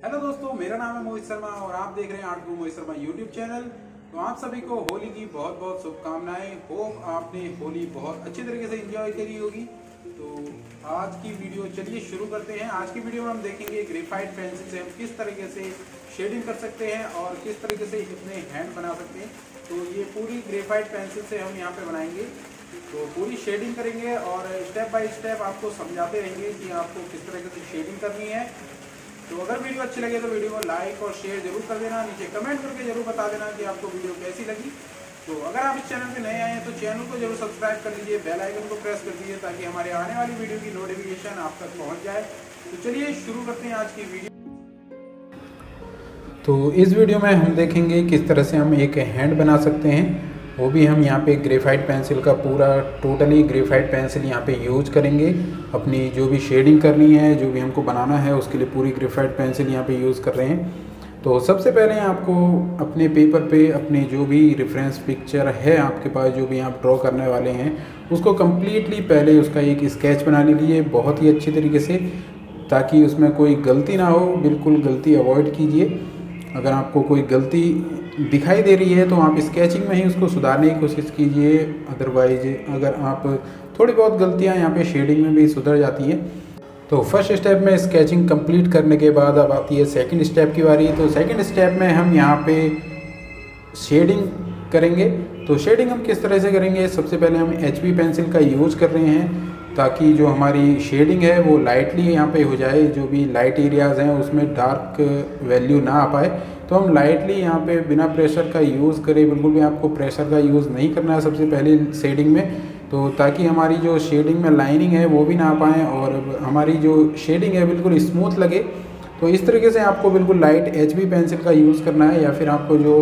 Hello दोस्तों, मेरा नाम है मोहित शर्मा और आप देख रहे हैं artgurumohitsharma यूट्यूब चैनल। तो आप सभी को होली की बहुत बहुत शुभकामनाएं। होप आपने होली बहुत अच्छे तरीके से एंजॉय करी होगी। तो आज की वीडियो चलिए शुरू करते हैं। आज की वीडियो में हम देखेंगे ग्रेफाइट पेंसिल से हम किस तरीके से शेडिंग कर सकते हैं और किस तरीके से अपने हैंड बना सकते हैं। तो ये पूरी ग्रेफाइट पेंसिल से हम यहाँ पे बनाएंगे, तो पूरी शेडिंग करेंगे और स्टेप बाय स्टेप आपको समझाते रहेंगे कि आपको किस तरीके से शेडिंग करनी है। तो अगर वीडियो अच्छी लगे तो वीडियो को लाइक और शेयर जरूर कर देना, नीचे कमेंट करके जरूर बता देना कि आपको वीडियो कैसी लगी। तो अगर आप इस चैनल पे नए आए हैं तो चैनल को जरूर सब्सक्राइब कर लीजिए, बेल आइकन को प्रेस कर दीजिए ताकि हमारे आने वाली वीडियो की नोटिफिकेशन आप तक पहुंच जाए। तो चलिए शुरू करते हैं आज की वीडियो। तो इस वीडियो में हम देखेंगे किस तरह से हम एक हैंड बना सकते हैं, वो भी हम यहाँ पे ग्रेफाइट पेंसिल का पूरा टोटली ग्रेफाइट पेंसिल यहाँ पे यूज करेंगे। अपनी जो भी शेडिंग करनी है, जो भी हमको बनाना है, उसके लिए पूरी ग्रेफाइट पेंसिल यहाँ पे यूज़ कर रहे हैं। तो सबसे पहले आपको अपने पेपर पे अपने जो भी रेफरेंस पिक्चर है आपके पास, जो भी आप ड्रॉ करने वाले हैं, उसको कम्प्लीटली पहले उसका एक स्केच बना लीजिए बहुत ही अच्छी तरीके से, ताकि उसमें कोई गलती ना हो। बिल्कुल गलती अवॉइड कीजिए। अगर आपको कोई गलती दिखाई दे रही है तो आप स्केचिंग में ही उसको सुधारने की कोशिश कीजिए। अदरवाइज अगर आप थोड़ी बहुत गलतियां यहाँ पे शेडिंग में भी सुधर जाती हैं। तो फर्स्ट स्टेप में स्केचिंग कंप्लीट करने के बाद अब आती है सेकंड स्टेप की बारी। तो सेकंड स्टेप में हम यहाँ पे शेडिंग करेंगे। तो शेडिंग हम किस तरह से करेंगे, सबसे पहले हम HB पेंसिल का यूज कर रहे हैं ताकि जो हमारी शेडिंग है वो लाइटली यहाँ पे हो जाए। जो भी लाइट एरियाज़ हैं उसमें डार्क वैल्यू ना आ पाए, तो हम लाइटली यहाँ पे बिना प्रेशर का यूज़ करें। बिल्कुल भी आपको प्रेशर का यूज़ नहीं करना है सबसे पहले शेडिंग में, तो ताकि हमारी जो शेडिंग में लाइनिंग है वो भी ना आ पाएँ और हमारी जो शेडिंग है बिल्कुल स्मूथ लगे। तो इस तरीके से आपको बिल्कुल लाइट HB पेंसिल का यूज़ करना है। या फिर आपको जो,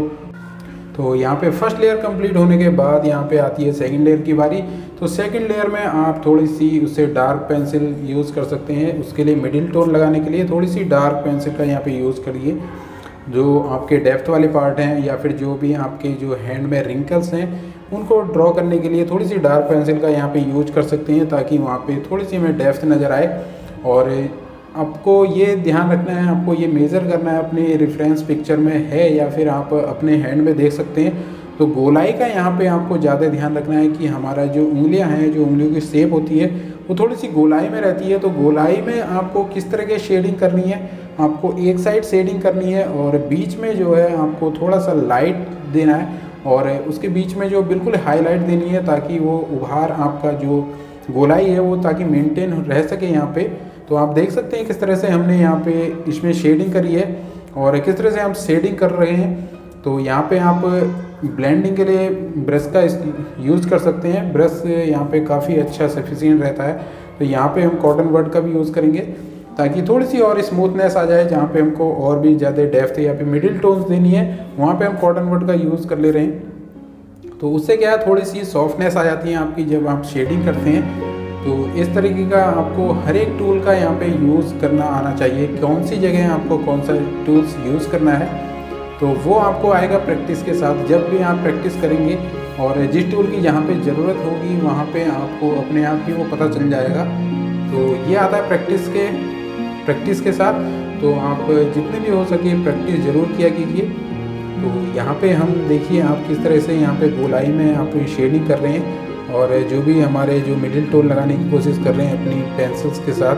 तो यहाँ पे फर्स्ट लेयर कंप्लीट होने के बाद यहाँ पे आती है सेकंड लेयर की बारी। तो सेकंड लेयर में आप थोड़ी सी उससे डार्क पेंसिल यूज़ कर सकते हैं। उसके लिए मिडिल टोन लगाने के लिए थोड़ी सी डार्क पेंसिल का यहाँ पे यूज़ करिए। जो आपके डेप्थ वाले पार्ट हैं या फिर जो भी आपके जो हैंड में रिंकल्स हैं उनको ड्रॉ करने के लिए थोड़ी सी डार्क पेंसिल का यहाँ पे यूज कर सकते हैं, ताकि वहाँ पे थोड़ी सी हमें डेप्थ नज़र आए। और आपको ये ध्यान रखना है, आपको ये मेज़र करना है अपने रेफरेंस पिक्चर में है या फिर आप अपने हैंड में देख सकते हैं। तो गोलाई का यहाँ पे आपको ज़्यादा ध्यान रखना है कि हमारा जो उंगलियाँ हैं, जो उंगलियों की शेप होती है वो थोड़ी सी गोलाई में रहती है। तो गोलाई में आपको किस तरह की शेडिंग करनी है, आपको एक साइड शेडिंग करनी है और बीच में जो है आपको थोड़ा सा लाइट देना है और उसके बीच में जो बिल्कुल हाईलाइट देनी है, ताकि वो उभार आपका जो गोलाई है वो ताकि मेंटेन रह सके यहाँ पे। तो आप देख सकते हैं किस तरह से हमने यहाँ पे इसमें शेडिंग करी है और किस तरह से हम शेडिंग कर रहे हैं। तो यहाँ पे आप ब्लेंडिंग के लिए ब्रश का यूज़ कर सकते हैं। ब्रश यहाँ पे काफ़ी अच्छा सफिशिएंट रहता है। तो यहाँ पे हम कॉटन बड का भी यूज़ करेंगे ताकि थोड़ी सी और स्मूथनेस आ जाए। जहाँ पे हमको और भी ज़्यादा डेप्थ या फिर मिडिल टोन्स देनी है वहाँ पे हम कॉटन बड का यूज़ कर ले रहे हैं। तो उससे क्या है, थोड़ी सी सॉफ्टनेस आ जाती है आपकी जब आप शेडिंग करते हैं। तो इस तरीके का आपको हर एक टूल का यहाँ पे यूज़ करना आना चाहिए। कौन सी जगह आपको कौन सा टूल्स यूज़ करना है तो वो आपको आएगा प्रैक्टिस के साथ। जब भी आप प्रैक्टिस करेंगे और जिस टूल की जहाँ पे ज़रूरत होगी वहाँ पे आपको अपने आप ही वो पता चल जाएगा। तो ये आता है प्रैक्टिस के साथ। तो आप जितने भी हो सके प्रैक्टिस ज़रूर किया कीजिए। तो यहाँ पे हम देखिए आप किस तरह से यहाँ पे गोलाई में आप शेडिंग कर रहे हैं और जो भी हमारे जो मिडिल टोन लगाने की कोशिश कर रहे हैं अपनी पेंसिल्स के साथ।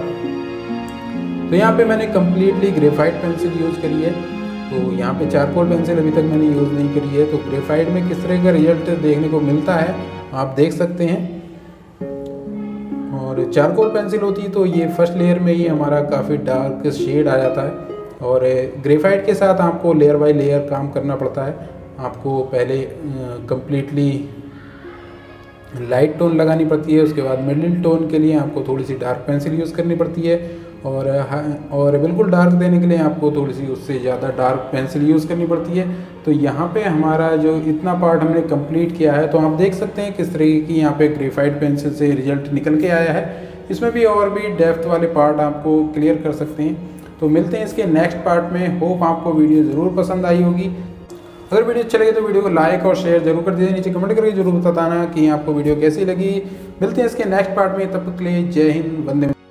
तो यहाँ पे मैंने कम्प्लीटली ग्रेफाइट पेंसिल यूज़ करी है। तो यहाँ पे चारकोल पेंसिल अभी तक मैंने यूज़ नहीं करी है। तो ग्रेफाइट में किस तरह का रिजल्ट देखने को मिलता है आप देख सकते हैं। और चारकोल पेंसिल होती है तो ये फर्स्ट लेयर में ही हमारा काफ़ी डार्क शेड आ जाता है और ग्रेफाइट के साथ आपको लेयर बाय लेयर काम करना पड़ता है। आपको पहले कम्प्लीटली लाइट टोन लगानी पड़ती है, उसके बाद मिडिल टोन के लिए आपको थोड़ी सी डार्क पेंसिल यूज़ करनी पड़ती है और बिल्कुल डार्क देने के लिए आपको थोड़ी सी उससे ज़्यादा डार्क पेंसिल यूज़ करनी पड़ती है। तो यहाँ पे हमारा जो इतना पार्ट हमने कंप्लीट किया है, तो आप देख सकते हैं किस तरीके की यहाँ पे ग्रेफाइट पेंसिल से रिजल्ट निकल के आया है। इसमें भी और भी डेप्थ वाले पार्ट आपको क्लियर कर सकते हैं। तो मिलते हैं इसके नेक्स्ट पार्ट में। होप आपको वीडियो ज़रूर पसंद आई होगी। अगर वीडियो अच्छा लगे तो वीडियो को लाइक और शेयर जरूर कर दीजिए। नीचे कमेंट करके जरूर बताना कि आपको वीडियो कैसी लगी। मिलते हैं इसके नेक्स्ट पार्ट में, तब तक के लिए जय हिंद, वंदे मातरम।